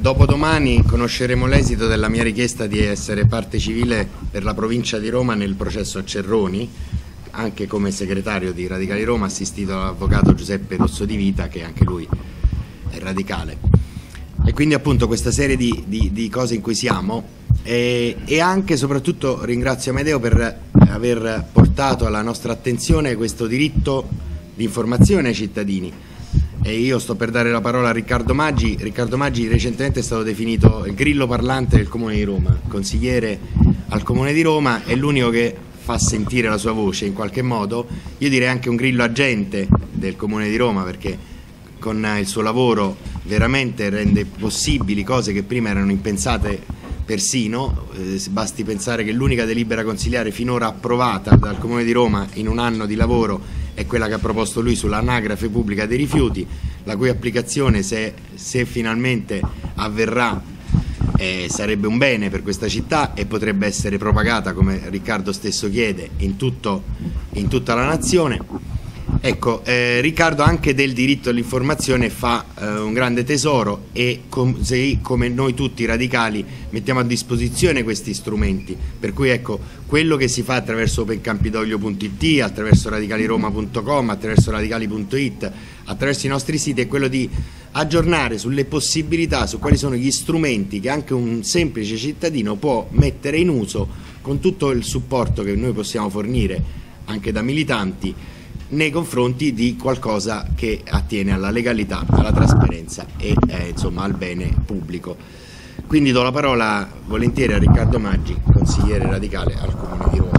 Dopodomani conosceremo l'esito della mia richiesta di essere parte civile per la provincia di Roma nel processo a Cerroni, anche come segretario di Radicali Roma, assistito dall'avvocato Giuseppe Rosso di Vita, che anche lui è radicale. E quindi appunto questa serie di cose in cui siamo, e anche e soprattutto ringrazio Amedeo per aver portato alla nostra attenzione questo diritto di informazione ai cittadini. E io sto per dare la parola a Riccardo Maggi. Riccardo Maggi recentemente è stato definito il grillo parlante del Comune di Roma, consigliere al Comune di Roma, è l'unico che fa sentire la sua voce in qualche modo, io direi anche un grillo agente del Comune di Roma, perché con il suo lavoro veramente rende possibili cose che prima erano impensate persino, basti pensare che l'unica delibera consiliare finora approvata dal Comune di Roma in un anno di lavoro è quella che ha proposto lui sull'anagrafe pubblica dei rifiuti, la cui applicazione se finalmente avverrà sarebbe un bene per questa città e potrebbe essere propagata, come Riccardo stesso chiede, in tutta la nazione. Ecco, Riccardo anche del diritto all'informazione fa un grande tesoro, e come noi tutti radicali mettiamo a disposizione questi strumenti, per cui ecco, quello che si fa attraverso opencampidoglio.it, attraverso radicaliroma.com, attraverso radicali.it, attraverso i nostri siti, è quello di aggiornare sulle possibilità, su quali sono gli strumenti che anche un semplice cittadino può mettere in uso, con tutto il supporto che noi possiamo fornire anche da militanti nei confronti di qualcosa che attiene alla legalità, alla trasparenza e insomma al bene pubblico. Quindi do la parola volentieri a Riccardo Maggi, consigliere radicale al Comune di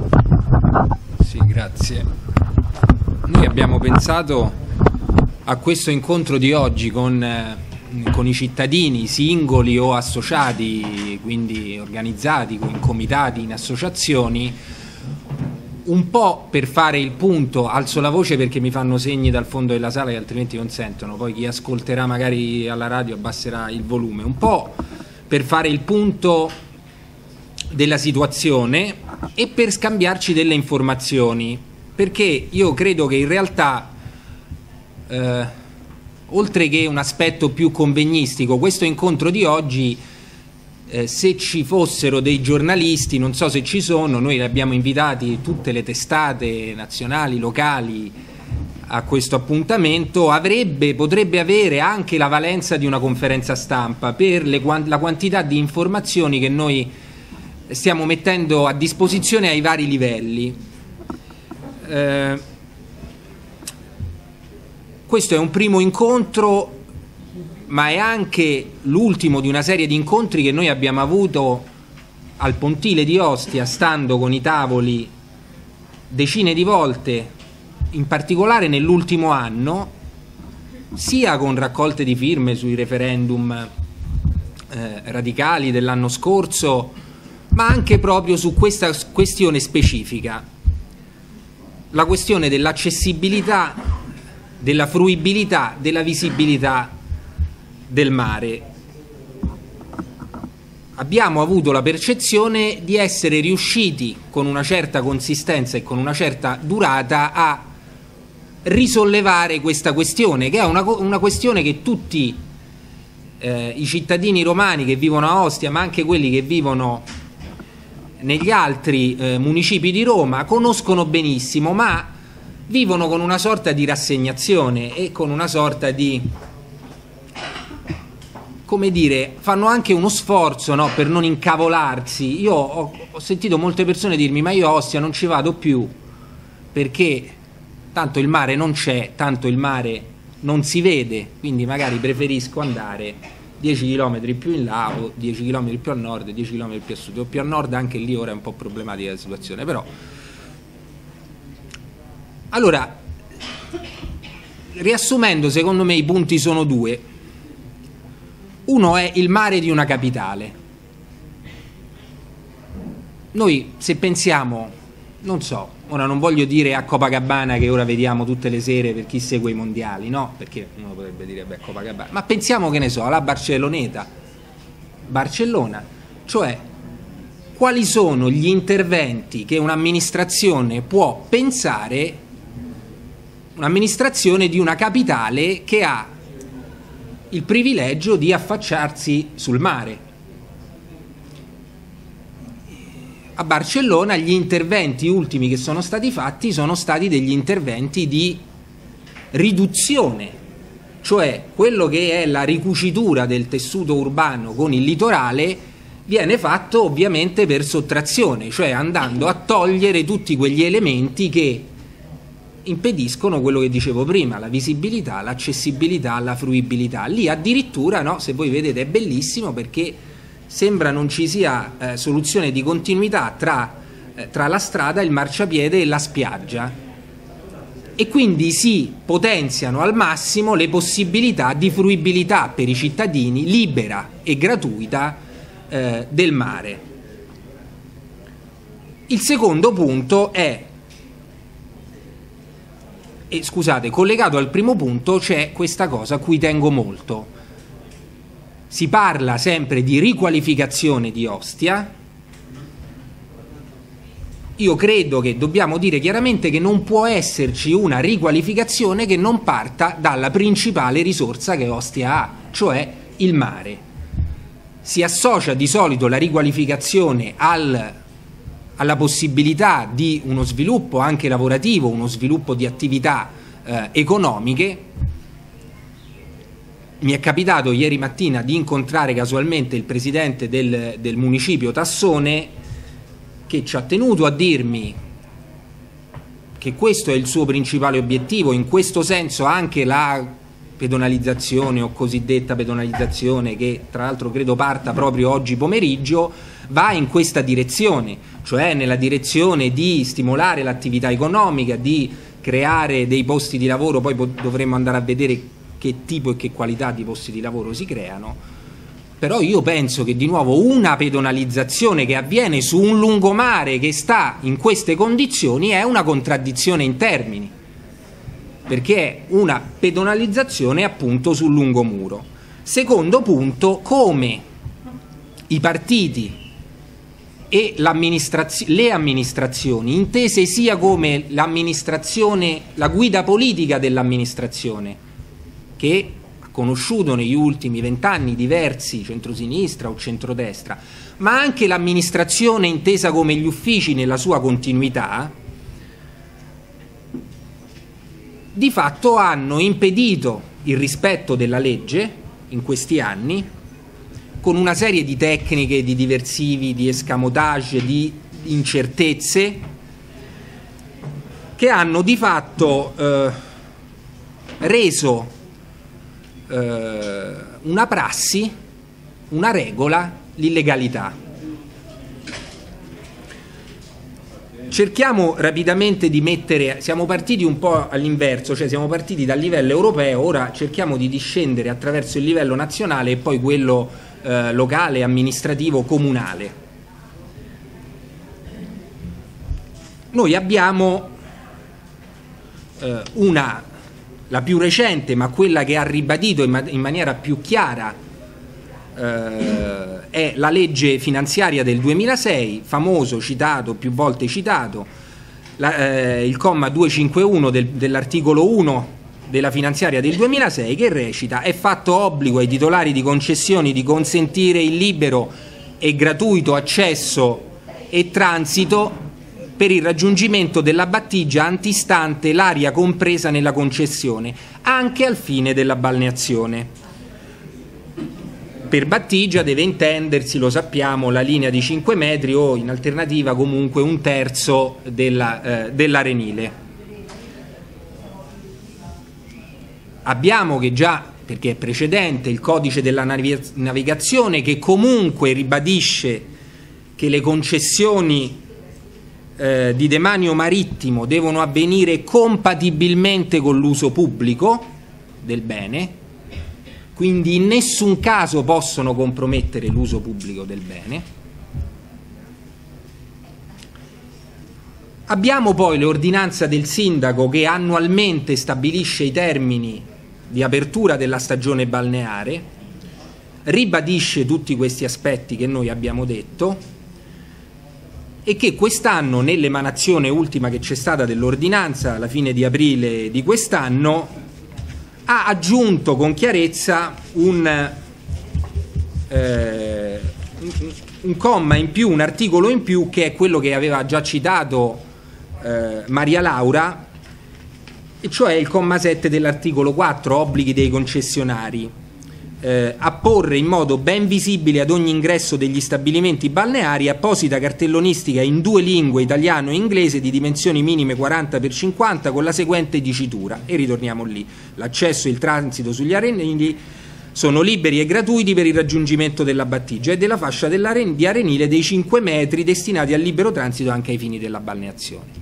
Roma. Sì, grazie. Noi abbiamo pensato a questo incontro di oggi con i cittadini singoli o associati, quindi organizzati in comitati, in associazioni, un po' per fare il punto. Alzo la voce perché mi fanno segni dal fondo della sala che altrimenti non sentono, poi chi ascolterà magari alla radio abbasserà il volume, un po' per fare il punto della situazione e per scambiarci delle informazioni, perché io credo che in realtà oltre che un aspetto più convegnistico, questo incontro di oggi, se ci fossero dei giornalisti, non so se ci sono, noi li abbiamo invitati, tutte le testate nazionali, locali, a questo appuntamento, potrebbe avere anche la valenza di una conferenza stampa per la quantità di informazioni che noi stiamo mettendo a disposizione ai vari livelli. Questo è un primo incontro, ma è anche l'ultimo di una serie di incontri che noi abbiamo avuto al Pontile di Ostia, stando con i tavoli decine di volte, in particolare nell'ultimo anno, sia con raccolte di firme sui referendum radicali dell'anno scorso, ma anche proprio su questa questione specifica, la questione dell'accessibilità, della fruibilità, della visibilità del mare. Abbiamo avuto la percezione di essere riusciti con una certa consistenza e con una certa durata a risollevare questa questione, che è una questione che tutti i cittadini romani che vivono a Ostia, ma anche quelli che vivono negli altri municipi di Roma, conoscono benissimo, ma vivono con una sorta di rassegnazione e con una sorta di, come dire, fanno anche uno sforzo, no, per non incavolarsi. Io ho sentito molte persone dirmi: ma io a Ostia non ci vado più perché tanto il mare non c'è, tanto il mare non si vede, quindi magari preferisco andare 10 km più in là o 10 km più a nord, 10 km più a sud o più a nord. Anche lì ora è un po' problematica la situazione, però. Allora, riassumendo, secondo me i punti sono due. Uno è il mare di una capitale. Noi, se pensiamo, non so, ora non voglio dire a Copacabana, che ora vediamo tutte le sere per chi segue i mondiali, no? Perché uno potrebbe dire, beh, Copacabana, ma pensiamo, che ne so, alla Barcelloneta, Barcellona, cioè quali sono gli interventi che un'amministrazione può pensare, un'amministrazione di una capitale che ha il privilegio di affacciarsi sul mare. A Barcellona gli interventi ultimi che sono stati fatti sono stati degli interventi di riduzione, cioè quello che è la ricucitura del tessuto urbano con il litorale viene fatto ovviamente per sottrazione, cioè andando a togliere tutti quegli elementi che impediscono quello che dicevo prima, la visibilità, l'accessibilità, la fruibilità. Lì addirittura, no, se voi vedete, è bellissimo perché sembra non ci sia soluzione di continuità tra la strada, il marciapiede e la spiaggia, e quindi si potenziano al massimo le possibilità di fruibilità per i cittadini libera e gratuita del mare. Il secondo punto è, e scusate, collegato al primo punto c'è questa cosa a cui tengo molto. Si parla sempre di riqualificazione di Ostia. Io credo che dobbiamo dire chiaramente che non può esserci una riqualificazione che non parta dalla principale risorsa che Ostia ha, cioè il mare. Si associa di solito la riqualificazione alla possibilità di uno sviluppo anche lavorativo, uno sviluppo di attività economiche. Mi è capitato ieri mattina di incontrare casualmente il presidente del municipio Tassone, che ci ha tenuto a dirmi che questo è il suo principale obiettivo. In questo senso anche la pedonalizzazione o cosiddetta pedonalizzazione, che tra l'altro credo parta proprio oggi pomeriggio, va in questa direzione, cioè nella direzione di stimolare l'attività economica, di creare dei posti di lavoro. Poi dovremmo andare a vedere che tipo e che qualità di posti di lavoro si creano. Però io penso che di nuovo una pedonalizzazione che avviene su un lungomare che sta in queste condizioni è una contraddizione in termini, perché è una pedonalizzazione appunto sul lungomuro. Secondo punto, come i partiti e le amministrazioni, intese sia come l'amministrazione, la guida politica dell'amministrazione, che ha conosciuto negli ultimi 20 anni diversi centrosinistra o centrodestra, ma anche l'amministrazione intesa come gli uffici nella sua continuità, di fatto hanno impedito il rispetto della legge in questi anni, con una serie di tecniche, di diversivi, di escamotage, di incertezze, che hanno di fatto reso una prassi, una regola, l'illegalità. Cerchiamo rapidamente di mettere, siamo partiti un po' all'inverso, cioè siamo partiti dal livello europeo, ora cerchiamo di discendere attraverso il livello nazionale e poi quello locale, amministrativo, comunale. Noi abbiamo la più recente, ma quella che ha ribadito in maniera più chiara, è la legge finanziaria del 2006, famoso, citato, più volte citato, il comma 251 dell'articolo 1 della finanziaria del 2006, che recita: è fatto obbligo ai titolari di concessioni di consentire il libero e gratuito accesso e transito per il raggiungimento della battigia antistante l'area compresa nella concessione, anche al fine della balneazione. Per battigia deve intendersi, lo sappiamo, la linea di 5 metri o in alternativa comunque un terzo dell'arenile. Abbiamo che già, perché è precedente, il codice della navigazione, che comunque ribadisce che le concessioni di demanio marittimo devono avvenire compatibilmente con l'uso pubblico del bene, quindi in nessun caso possono compromettere l'uso pubblico del bene. Abbiamo poi l'ordinanza del sindaco che annualmente stabilisce i termini di apertura della stagione balneare, ribadisce tutti questi aspetti che noi abbiamo detto, e che quest'anno, nell'emanazione ultima che c'è stata dell'ordinanza alla fine di aprile di quest'anno, ha aggiunto con chiarezza un comma in più, un articolo in più, che è quello che aveva già citato Maria Laura, e cioè il comma 7 dell'articolo 4, obblighi dei concessionari, a porre in modo ben visibile ad ogni ingresso degli stabilimenti balneari apposita cartellonistica in 2 lingue, italiano e inglese, di dimensioni minime 40x50, con la seguente dicitura, e ritorniamo lì: l'accesso e il transito sugli arenili sono liberi e gratuiti per il raggiungimento della battigia e della fascia di arenile dei 5 metri destinati al libero transito anche ai fini della balneazione.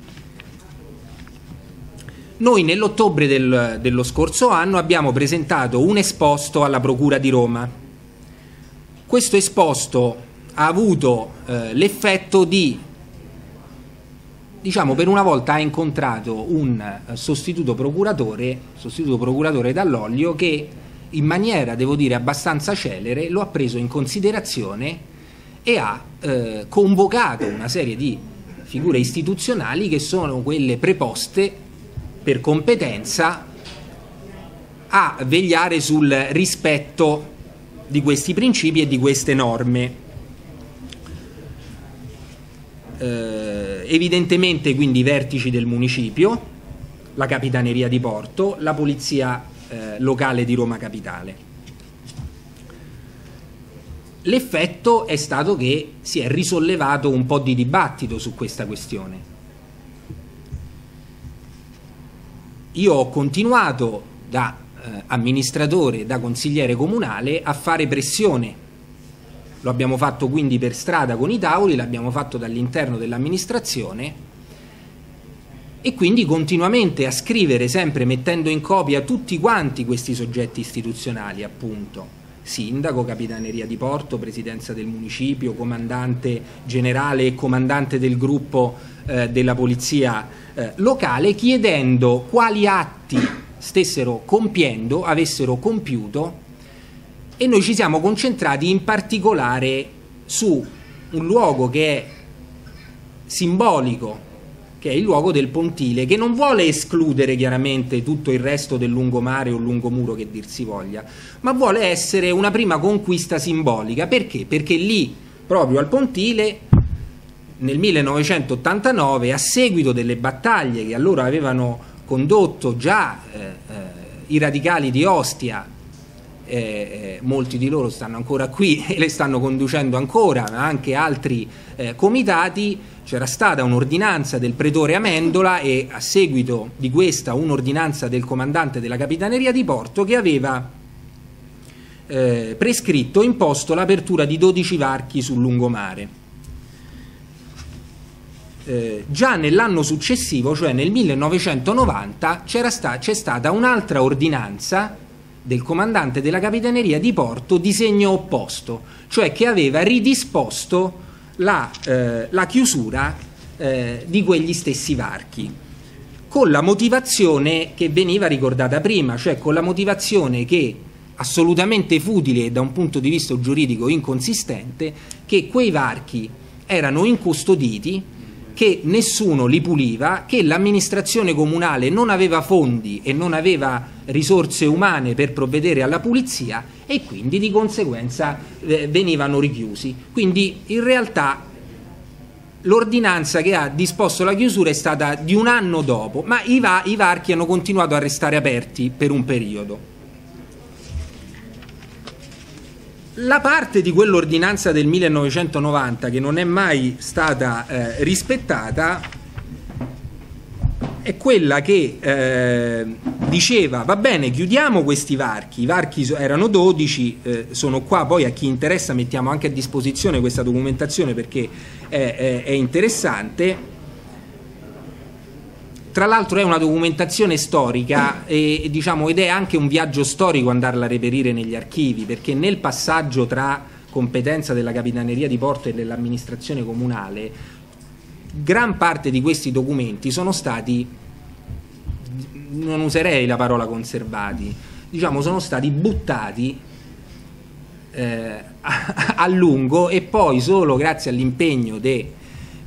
Noi nell'ottobre dello scorso anno abbiamo presentato un esposto alla Procura di Roma. Questo esposto ha avuto l'effetto di, diciamo, per una volta ha incontrato un sostituto procuratore Dall'Oglio, che in maniera, devo dire, abbastanza celere lo ha preso in considerazione e ha convocato una serie di figure istituzionali che sono quelle preposte per competenza a vegliare sul rispetto di questi principi e di queste norme. Evidentemente quindi i vertici del municipio, la Capitaneria di Porto, la Polizia locale di Roma Capitale. L'effetto è stato che si è risollevato un po' di dibattito su questa questione. Io ho continuato da amministratore, da consigliere comunale, a fare pressione. Lo abbiamo fatto quindi per strada con i tavoli, l'abbiamo fatto dall'interno dell'amministrazione, e quindi continuamente a scrivere, sempre mettendo in copia tutti quanti questi soggetti istituzionali, appunto, sindaco, Capitaneria di Porto, presidenza del municipio, comandante generale e comandante del gruppo della polizia locale, chiedendo quali atti stessero compiendo, avessero compiuto, e noi ci siamo concentrati in particolare su un luogo che è simbolico, che è il luogo del Pontile, che non vuole escludere chiaramente tutto il resto del lungomare o lungomuro che dir si voglia, ma vuole essere una prima conquista simbolica. Perché? Perché lì, proprio al Pontile, nel 1989, a seguito delle battaglie che allora avevano condotto già i radicali di Ostia, molti di loro stanno ancora qui e le stanno conducendo ancora, ma anche altri comitati, c'era stata un'ordinanza del pretore Amendola e a seguito di questa un'ordinanza del comandante della Capitaneria di Porto che aveva prescritto, imposto l'apertura di 12 varchi sul lungomare. Già nell'anno successivo, cioè nel 1990, c'è stata un'altra ordinanza del comandante della Capitaneria di Porto di segno opposto, cioè che aveva ridisposto la chiusura di quegli stessi varchi, con la motivazione che veniva ricordata prima, cioè con la motivazione che, assolutamente futile e da un punto di vista giuridico inconsistente, che quei varchi erano incustoditi, che nessuno li puliva, che l'amministrazione comunale non aveva fondi e non aveva risorse umane per provvedere alla pulizia e quindi di conseguenza venivano richiusi. Quindi in realtà l'ordinanza che ha disposto la chiusura è stata di un anno dopo, ma i varchi hanno continuato a restare aperti per un periodo. La parte di quell'ordinanza del 1990 che non è mai stata rispettata è quella che diceva: va bene, chiudiamo questi varchi, i varchi erano 12, sono qua, poi a chi interessa mettiamo anche a disposizione questa documentazione perché è interessante. Tra l'altro è una documentazione storica ed è anche un viaggio storico andarla a reperire negli archivi, perché nel passaggio tra competenza della Capitaneria di Porto e dell'amministrazione comunale gran parte di questi documenti sono stati, non userei la parola conservati, sono stati buttati a lungo, e poi solo grazie all'impegno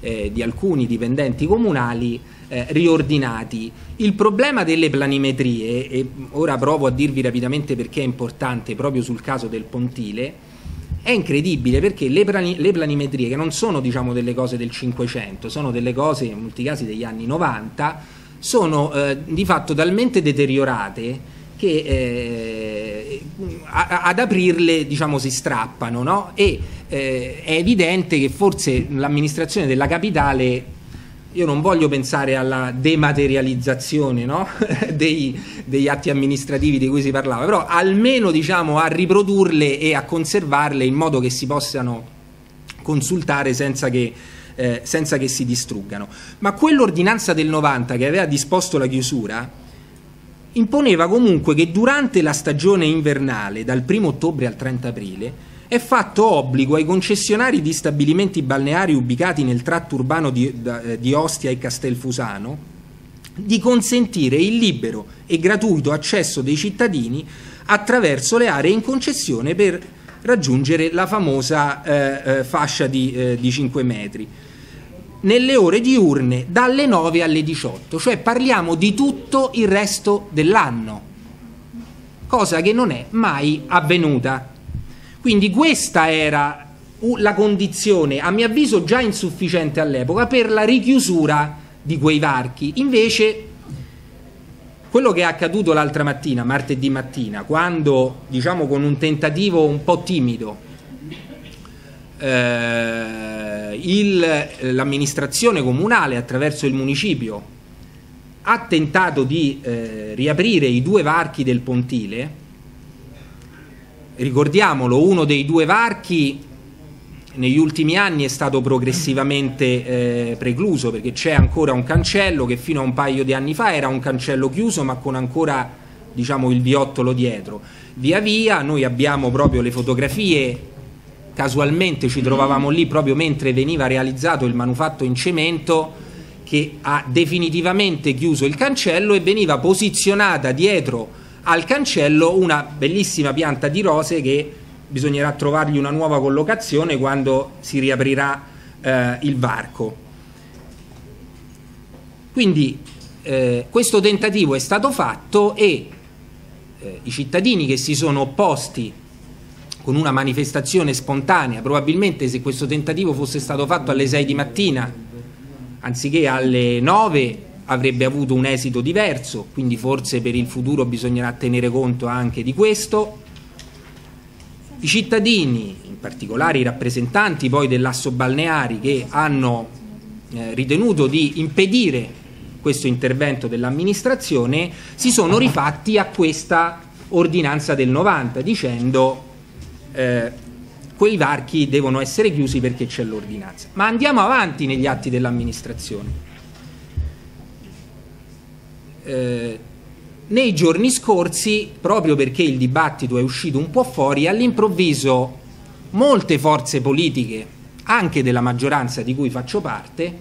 di alcuni dipendenti comunali riordinati. Il problema delle planimetrie, e ora provo a dirvi rapidamente perché è importante proprio sul caso del pontile, è incredibile, perché le planimetrie, che non sono, diciamo, delle cose del 500, sono delle cose in molti casi degli anni 90, sono di fatto talmente deteriorate che ad aprirle, diciamo, si strappano, no? E è evidente che forse l'amministrazione della capitale, io non voglio pensare alla dematerializzazione, no? degli atti amministrativi di cui si parlava, però almeno, diciamo, a riprodurle e a conservarle in modo che si possano consultare senza che si distruggano. Ma quell'ordinanza del 90 che aveva disposto la chiusura imponeva comunque che durante la stagione invernale, dal 1° ottobre al 30 aprile, è fatto obbligo ai concessionari di stabilimenti balneari ubicati nel tratto urbano di Ostia e Castelfusano di consentire il libero e gratuito accesso dei cittadini attraverso le aree in concessione per raggiungere la famosa fascia di 5 metri nelle ore diurne dalle 9 alle 18, cioè parliamo di tutto il resto dell'anno, cosa che non è mai avvenuta. Quindi questa era la condizione, a mio avviso già insufficiente all'epoca, per la richiusura di quei varchi. Invece quello che è accaduto l'altra mattina, martedì mattina, quando, diciamo, con un tentativo un po' timido, l'amministrazione comunale attraverso il municipio ha tentato di riaprire i 2 varchi del pontile. Ricordiamolo, uno dei 2 varchi negli ultimi anni è stato progressivamente precluso, perché c'è ancora un cancello che fino a un paio di anni fa era un cancello chiuso ma con ancora, diciamo, il viottolo dietro. Via via noi abbiamo proprio le fotografie, casualmente ci trovavamo lì proprio mentre veniva realizzato il manufatto in cemento che ha definitivamente chiuso il cancello, e veniva posizionata dietro al cancello una bellissima pianta di rose che bisognerà trovargli una nuova collocazione quando si riaprirà il varco. Quindi questo tentativo è stato fatto e i cittadini che si sono opposti con una manifestazione spontanea, probabilmente se questo tentativo fosse stato fatto alle 6 di mattina anziché alle 9 avrebbe avuto un esito diverso, quindi forse per il futuro bisognerà tenere conto anche di questo. I cittadini, in particolare i rappresentanti poi dell'Assobalneari, che hanno ritenuto di impedire questo intervento dell'amministrazione, si sono rifatti a questa ordinanza del 90 dicendo quei varchi devono essere chiusi perché c'è l'ordinanza. Ma andiamo avanti negli atti dell'amministrazione. Nei giorni scorsi, proprio perché il dibattito è uscito un po' fuori, all'improvviso molte forze politiche, anche della maggioranza di cui faccio parte,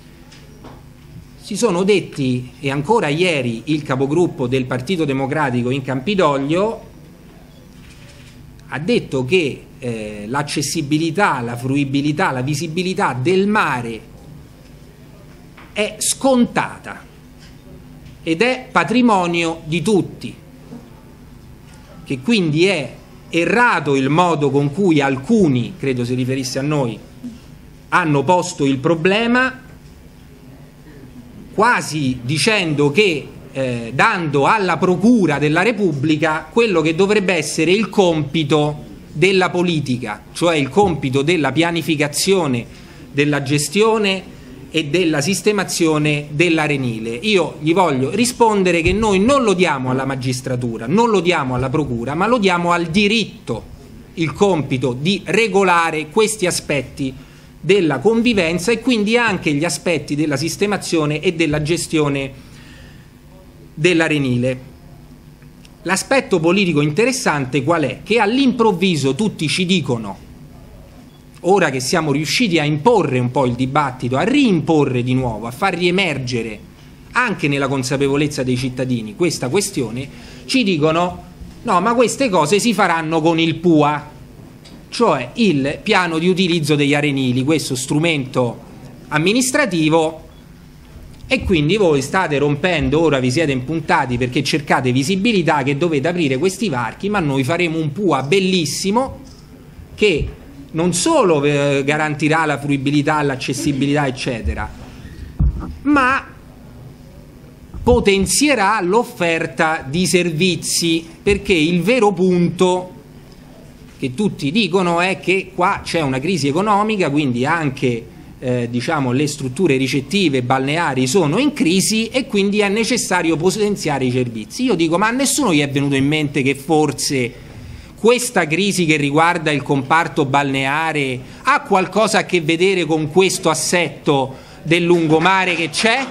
si sono detti, e ancora ieri il capogruppo del Partito Democratico in Campidoglio ha detto che l'accessibilità, la fruibilità, la visibilità del mare è scontata ed è patrimonio di tutti, che quindi è errato il modo con cui alcuni, credo si riferisse a noi, hanno posto il problema, quasi dicendo che dando alla Procura della Repubblica quello che dovrebbe essere il compito della politica, cioè il compito della pianificazione, della gestione e della sistemazione dell'arenile. Io gli voglio rispondere che noi non lo diamo alla magistratura, non lo diamo alla procura, ma lo diamo al diritto, il compito di regolare questi aspetti della convivenza e quindi anche gli aspetti della sistemazione e della gestione dell'arenile. L'aspetto politico interessante qual è? Che all'improvviso tutti ci dicono, ora che siamo riusciti a imporre un po' il dibattito, a riimporre di nuovo, a far riemergere anche nella consapevolezza dei cittadini questa questione, ci dicono no, ma queste cose si faranno con il PUA, cioè il piano di utilizzo degli arenili, questo strumento amministrativo, e quindi voi state rompendo, ora vi siete impuntati perché cercate visibilità, che dovete aprire questi varchi, ma noi faremo un PUA bellissimo che non solo garantirà la fruibilità, l'accessibilità eccetera, ma potenzierà l'offerta di servizi, perché il vero punto che tutti dicono è che qua c'è una crisi economica, quindi anche diciamo, le strutture ricettive balneari sono in crisi e quindi è necessario potenziare i servizi. Io dico, ma a nessuno gli è venuto in mente che forse questa crisi che riguarda il comparto balneare ha qualcosa a che vedere con questo assetto del lungomare che c'è?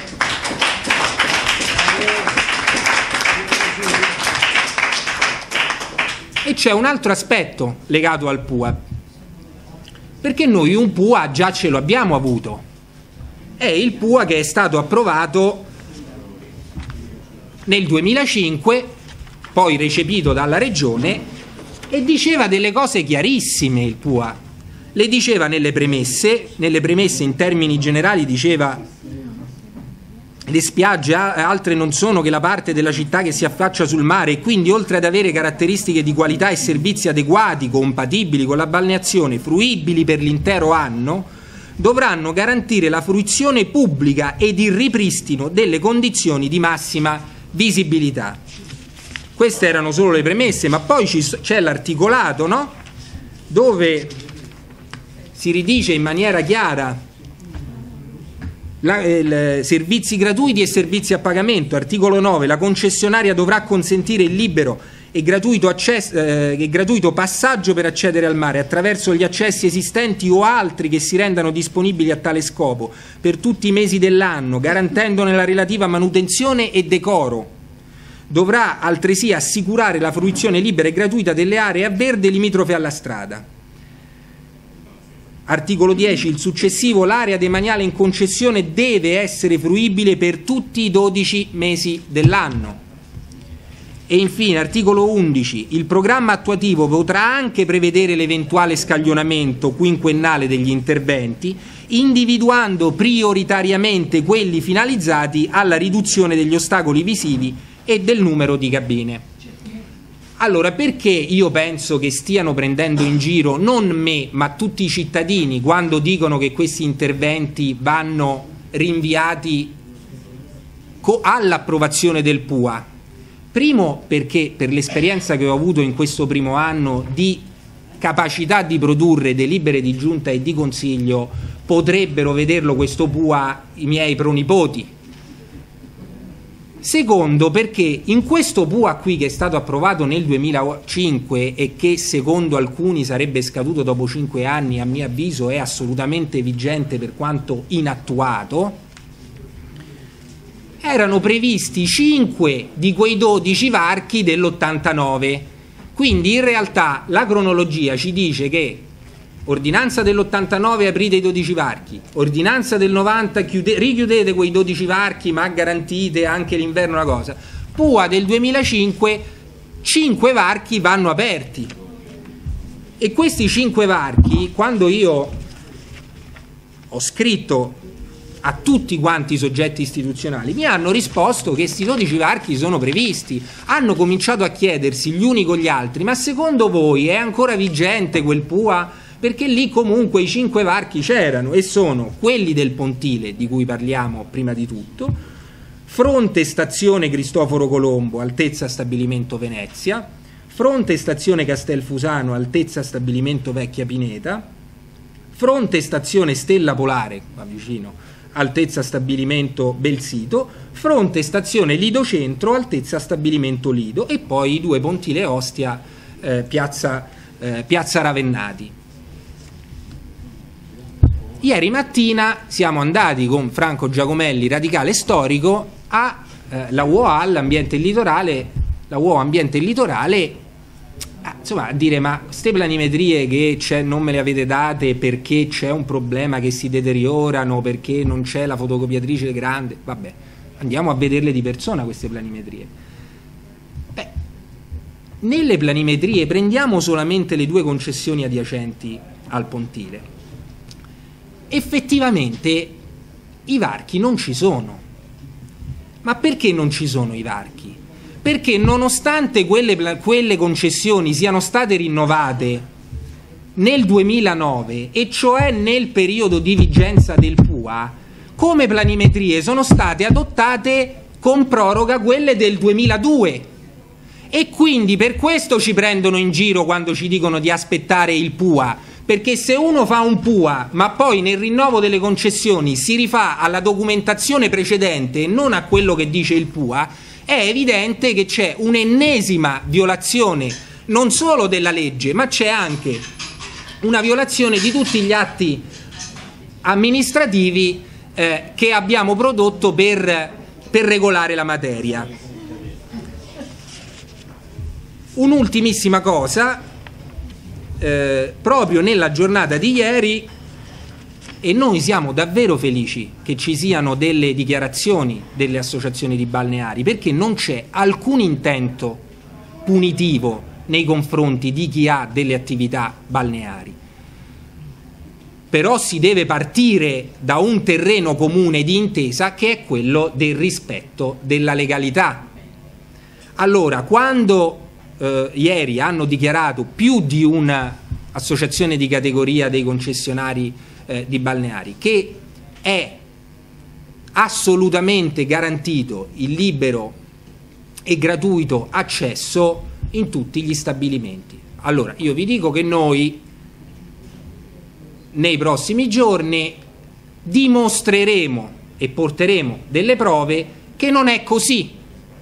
E c'è un altro aspetto legato al PUA, perché noi un PUA già ce lo abbiamo avuto, è il PUA che è stato approvato nel 2005, poi recepito dalla Regione, e diceva delle cose chiarissime. Il PUA le diceva nelle premesse in termini generali diceva: le spiagge altre non sono che la parte della città che si affaccia sul mare, e quindi oltre ad avere caratteristiche di qualità e servizi adeguati, compatibili con la balneazione, fruibili per l'intero anno, dovranno garantire la fruizione pubblica ed il ripristino delle condizioni di massima visibilità. Queste erano solo le premesse, ma poi c'è l'articolato, no? Dove si ridice in maniera chiara servizi gratuiti e servizi a pagamento. Articolo 9, la concessionaria dovrà consentire il libero e gratuito passaggio per accedere al mare attraverso gli accessi esistenti o altri che si rendano disponibili a tale scopo per tutti i mesi dell'anno, garantendone la relativa manutenzione e decoro. Dovrà altresì assicurare la fruizione libera e gratuita delle aree a verde limitrofe alla strada. Articolo 10, il successivo, l'area demaniale in concessione deve essere fruibile per tutti i 12 mesi dell'anno. E infine, articolo 11, il programma attuativo potrà anche prevedere l'eventuale scaglionamento quinquennale degli interventi, individuando prioritariamente quelli finalizzati alla riduzione degli ostacoli visivi e del numero di cabine. Allora, perché io penso che stiano prendendo in giro non me, ma tutti i cittadini, quando dicono che questi interventi vanno rinviati all'approvazione del PUA? Primo, perché per l'esperienza che ho avuto in questo primo anno di capacità di produrre delibere di giunta e di consiglio, potrebbero vederlo questo PUA i miei pronipoti. Secondo, perché in questo PUA qui, che è stato approvato nel 2005 e che secondo alcuni sarebbe scaduto dopo 5 anni, a mio avviso è assolutamente vigente per quanto inattuato, erano previsti 5 di quei 12 varchi dell'89. Quindi in realtà la cronologia ci dice che ordinanza dell'89 aprite i 12 varchi, ordinanza del 90 richiudete quei 12 varchi ma garantite anche l'inverno una cosa, PUA del 2005 5 varchi vanno aperti, e questi 5 varchi, quando io ho scritto a tutti quanti i soggetti istituzionali, mi hanno risposto che questi 12 varchi sono previsti. Hanno cominciato a chiedersi gli uni con gli altri: ma secondo voi è ancora vigente quel PUA? Perché lì comunque i 5 varchi c'erano, e sono quelli del Pontile, di cui parliamo prima di tutto, fronte stazione Cristoforo Colombo, altezza stabilimento Venezia, fronte stazione Castelfusano, altezza stabilimento Vecchia Pineta, fronte stazione Stella Polare, qua vicino, altezza stabilimento Belsito, fronte stazione Lido Centro, altezza stabilimento Lido, e poi i 2 Pontile Ostia, piazza Ravennati. Ieri mattina siamo andati con Franco Giacomelli, radicale storico, alla UOA, l'ambiente e il litorale, la UOA Ambiente e Litorale, insomma, a dire: ma queste planimetrie che non me le avete date perché c'è un problema che si deteriorano, perché non c'è la fotocopiatrice grande. Vabbè, andiamo a vederle di persona queste planimetrie. Nelle planimetrie, prendiamo solamente le 2 concessioni adiacenti al Pontile. effettivamente i varchi non ci sono. Ma perché non ci sono i varchi? Perché nonostante quelle concessioni siano state rinnovate nel 2009, e cioè nel periodo di vigenza del PUA, come planimetrie sono state adottate con proroga quelle del 2002, e quindi per questo ci prendono in giro quando ci dicono di aspettare il PUA, perché se uno fa un PUA ma poi nel rinnovo delle concessioni si rifà alla documentazione precedente e non a quello che dice il PUA, è evidente che c'è un'ennesima violazione non solo della legge, ma c'è anche una violazione di tutti gli atti amministrativi che abbiamo prodotto per regolare la materia. Un'ultimissima cosa, proprio nella giornata di ieri, e noi siamo davvero felici che ci siano delle dichiarazioni delle associazioni di balneari, perché non c'è alcun intento punitivo nei confronti di chi ha delle attività balneari. Però si deve partire da un terreno comune di intesa, che è quello del rispetto della legalità. Allora, quando ieri hanno dichiarato più di un'associazione di categoria dei concessionari di balneari che è assolutamente garantito il libero e gratuito accesso in tutti gli stabilimenti, allora io vi dico che noi nei prossimi giorni dimostreremo e porteremo delle prove che non è così,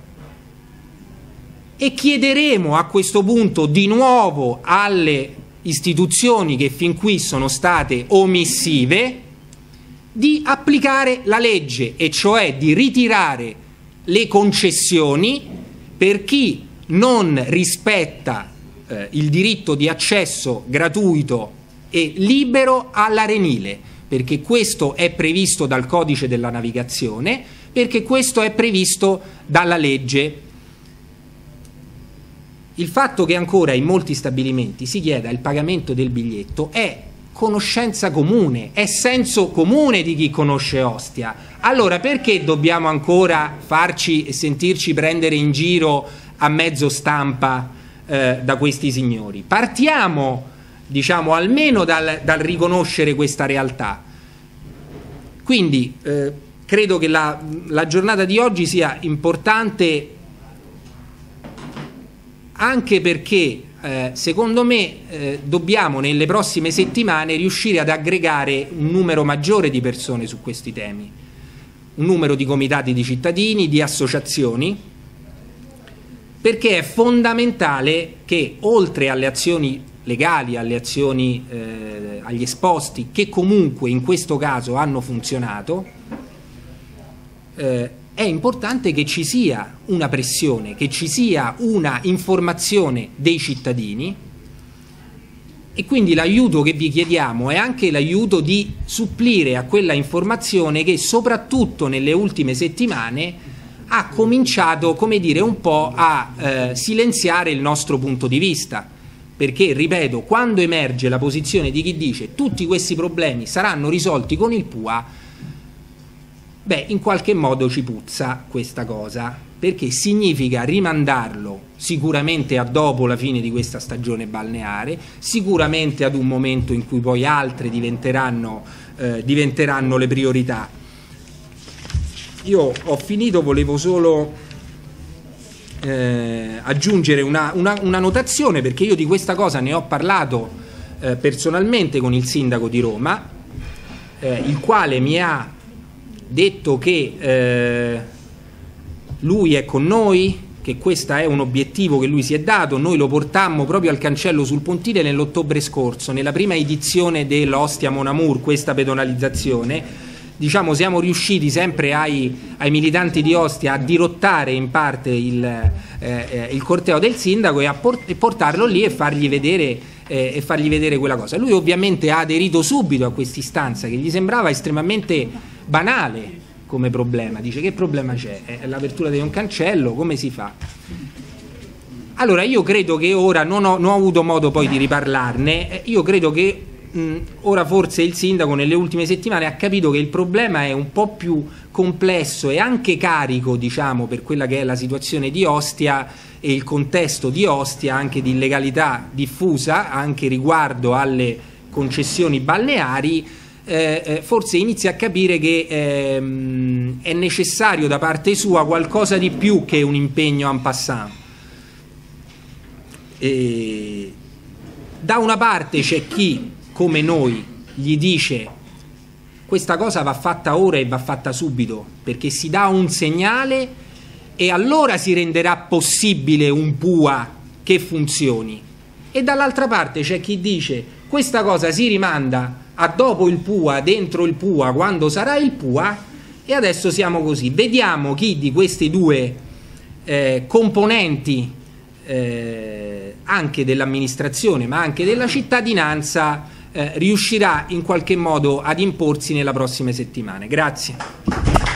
e chiederemo a questo punto di nuovo alle istituzioni che fin qui sono state omissive di applicare la legge, e cioè di ritirare le concessioni per chi non rispetta il diritto di accesso gratuito e libero all'arenile, perché questo è previsto dal codice della navigazione, perché questo è previsto dalla legge. Il fatto che ancora in molti stabilimenti si chieda il pagamento del biglietto è conoscenza comune, è senso comune di chi conosce Ostia. Allora perché dobbiamo ancora farci e sentirci prendere in giro a mezzo stampa da questi signori? Partiamo, diciamo, almeno dal riconoscere questa realtà. Quindi credo che la giornata di oggi sia importante anche perché secondo me dobbiamo nelle prossime settimane riuscire ad aggregare un numero maggiore di persone su questi temi, un numero di comitati di cittadini, di associazioni, perché è fondamentale che oltre alle azioni legali, alle azioni agli esposti che comunque in questo caso hanno funzionato, è importante che ci sia una pressione, che ci sia una informazione dei cittadini, e quindi l'aiuto che vi chiediamo è anche l'aiuto di supplire a quella informazione che soprattutto nelle ultime settimane ha cominciato, come dire, un po' a silenziare il nostro punto di vista, perché, ripeto, quando emerge la posizione di chi dice tutti questi problemi saranno risolti con il PUA, beh, in qualche modo ci puzza questa cosa, perché significa rimandarlo sicuramente a dopo la fine di questa stagione balneare, sicuramente ad un momento in cui poi altre diventeranno le priorità. Io ho finito, volevo solo aggiungere una notazione, perché io di questa cosa ne ho parlato personalmente con il sindaco di Roma, il quale mi ha detto che lui è con noi, che questo è un obiettivo che lui si è dato. Noi lo portammo proprio al cancello sul Pontile nell'ottobre scorso, nella prima edizione dell'Ostia Monamur, questa pedonalizzazione. Diciamo, siamo riusciti sempre ai militanti di Ostia a dirottare in parte il corteo del sindaco e portarlo lì e fargli vedere quella cosa. Lui ovviamente ha aderito subito a questa istanza che gli sembrava estremamente banale come problema. Dice: che problema c'è? È l'apertura di un cancello, come si fa? Allora io credo che ora non ho avuto modo poi di riparlarne, io credo che ora forse il sindaco nelle ultime settimane ha capito che il problema è un po' più complesso e anche carico, diciamo, per quella che è la situazione di Ostia e il contesto di Ostia, anche di illegalità diffusa, anche riguardo alle concessioni balneari. Forse inizia a capire che è necessario da parte sua qualcosa di più che un impegno en passant. Da una parte c'è chi, come noi, gli dice questa cosa va fatta ora e va fatta subito, perché si dà un segnale e allora si renderà possibile un PUA che funzioni, e dall'altra parte c'è chi dice questa cosa si rimanda a dopo il PUA, dentro il PUA, quando sarà il PUA, e adesso siamo così. Vediamo chi di questi due componenti anche dell'amministrazione ma anche della cittadinanza riuscirà in qualche modo ad imporsi nelle prossime settimane. Grazie.